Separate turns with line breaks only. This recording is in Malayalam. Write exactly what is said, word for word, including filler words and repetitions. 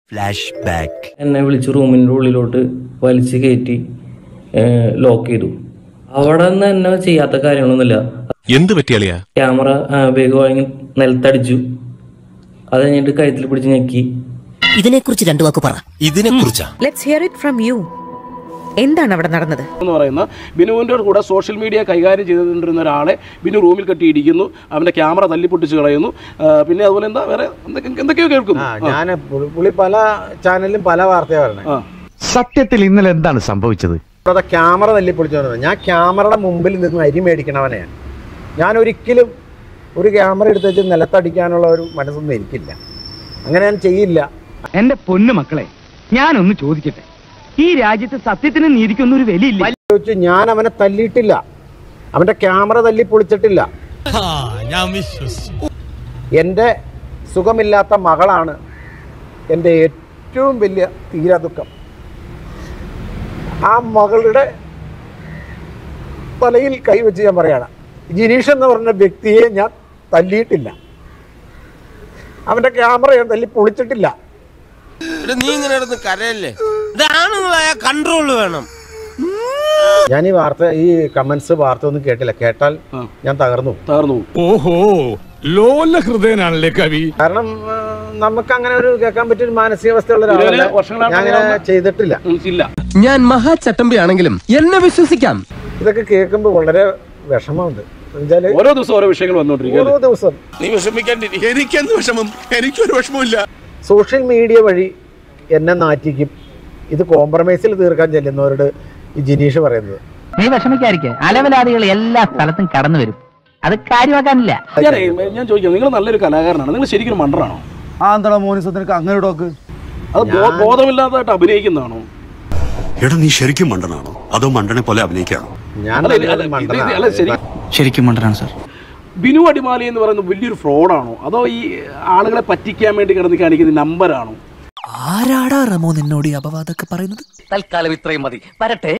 Flash back.
എന്നെ വിളിച്ച് റൂമിൻ്റെ ഉള്ളിലോട്ട് വലിച്ചു കയറ്റി ലോക്ക് ചെയ്തു. അവിടെ നിന്ന് എന്നെ ചെയ്യാത്ത കാര്യങ്ങളൊന്നുമില്ല.
എന്ത് പറ്റിയാളിയാ?
ക്യാമറ ബാഗ് വാങ്ങി നിലത്തടിച്ചു. അത് കഴിഞ്ഞിട്ട് കഴുത്തിൽ പിടിച്ച് ഞെക്കി.
ഇതിനെക്കുറിച്ച് രണ്ടു വാക്ക് പറ.
ഇതിനെക്കുറിച്ചാ
let's hear it from you. എന്താണ് അവിടെ നടന്നത്
എന്ന് പറയുന്ന ബിനുവിൻ്റെ കൂടെ സോഷ്യൽ മീഡിയ കൈകാര്യം ചെയ്തുകൊണ്ടിരുന്ന ഒരാളെ ബിനു റൂമിൽ കെട്ടിയിടിക്കുന്നു, അവൻ്റെ ക്യാമറ തല്ലിപ്പൊട്ടിച്ച് കളയുന്നു, പിന്നെ അതുപോലെ എന്താ വേറെ എന്തൊക്കെയോ കേൾക്കുന്നു.
ഞാൻ പുള്ളി പല ചാനലിലും പല വാർത്തയാണ് പറഞ്ഞത്.
സത്യത്തിൽ ഇന്നലെ എന്താണ് സംഭവിച്ചത്?
ക്യാമറ തല്ലിപ്പൊളിച്ചു. ഞാൻ ക്യാമറയുടെ മുമ്പിൽ നിന്ന് അരി മേടിക്കണവനെയാണ്. ഞാൻ ഒരിക്കലും ഒരു ക്യാമറ എടുത്ത് വെച്ച് നിലത്തടിക്കാനുള്ള ഒരു മനസ്സൊന്നും എനിക്കില്ല. അങ്ങനെ ഞാൻ ചെയ്യില്ല.
എന്റെ പൊന്നു മക്കളെ, ഞാനൊന്ന് ചോദിക്കട്ടെ, ഈ രാജ്യത്ത് സത്യത്തിന് നീതിക്കൊന്നും ഒരു വിലയില്ല.
ഞാൻ അവനെ തല്ലിയിട്ടില്ല, അവന്റെ ക്യാമറ തല്ലി പൊളിച്ചിട്ടില്ല. എൻ്റെ സുഖമില്ലാത്ത മകളാണ് എൻ്റെ ഏറ്റവും വലിയ തീരാ ദുഃഖം. ആ മകളുടെ തലയിൽ കൈവച്ച് ഞാൻ പറയാണ്, ജിനീഷ് എന്ന് പറഞ്ഞ വ്യക്തിയെ ഞാൻ തല്ലിയിട്ടില്ല, അവന്റെ ക്യാമറ ഞാൻ തല്ലി പൊളിച്ചിട്ടില്ല.
നീ ഇങ്ങനെ കരയല്ലേ, കൺട്രോൾ വേണം.
ഞാൻ ഈ വാർത്ത ഈ കമന്റ്സ് വാർത്ത ഒന്നും കേട്ടില്ല. കേട്ടാൽ ഞാൻ തകർന്നു
തകർന്നു
ഓഹോ, ലോല ഹൃദയനാണല്ലേ കവി.
കാരണം നമുക്ക് അങ്ങനെ ഒരു കേൾക്കാൻ പറ്റിയ ഒരു മാനസികാവസ്ഥയുള്ള ഒരാളല്ല. ഞാൻ അങ്ങനെ ചെയ്തിട്ടില്ല.
ഞാൻ മഹാചട്ടമ്പി ആണെങ്കിലും എന്നെ വിശ്വസിക്കാം.
ഇതൊക്കെ കേൾക്കുമ്പോൾ വളരെ വിഷമമുണ്ട്.
ഓരോ ദിവസം ഓരോ വിഷയങ്ങൾ വന്നോണ്ടിരിക്കും.
ഓരോ ദിവസം
നീ വിഷമിക്കാണ്ടിരിക്കും. എനിക്കെന്ത് വിഷമം? എനിക്കൊരു വിഷമമില്ല.
സോഷ്യൽ മീഡിയ വഴി എന്നെ നാറ്റിക്കും. ഇത് കോംപ്രമൈസിൽ തീർക്കാൻ ചെല്ലുന്നവരോട് ഈ ജിനീഷ് പറയുന്നത്,
നീ വിഷമിക്കാതിരിക്കെ, അലവലാദികൾ എല്ലാ സ്ഥലത്തും കടന്നു വരും, അത് കാര്യമാക്കാനില്ല.
ഞാൻ ഞാൻ ചോദിക്കാം, നിങ്ങൾ നല്ലൊരു കലാകാരനാണ്, നിങ്ങൾ ശരിക്കും മണ്ടറാണോ?
ആ എന്താ മോനിസത്തിനൊക്കെ അങ്ങനെ ഡോക്ക്
അത് ബോധമില്ലാത്തതായിട്ട് അഭിനയിക്കുന്നതാണോ?
എടാ, നീ ശരിക്കും മണ്ടനാണോ അതോ മണ്ടനെ പോലെ അഭിനയിക്കാണോ?
ഞാൻ
ശരിക്കും മണ്ടനാണ് സാർ. ബിനു അടിമാലി എന്ന് പറയുന്നത് വലിയൊരു ഫ്രോഡാണോ അതോ ഈ ആളുകളെ പറ്റിക്കാൻ വേണ്ടി കിടന്ന് കാണിക്കുന്ന നമ്പറാണോ?
ആരാടാ റമോ നിന്നോട് ഈ അപവാദമൊക്കെ പറയുന്നത്? തൽക്കാലം ഇത്രയും മതി, വരട്ടെ.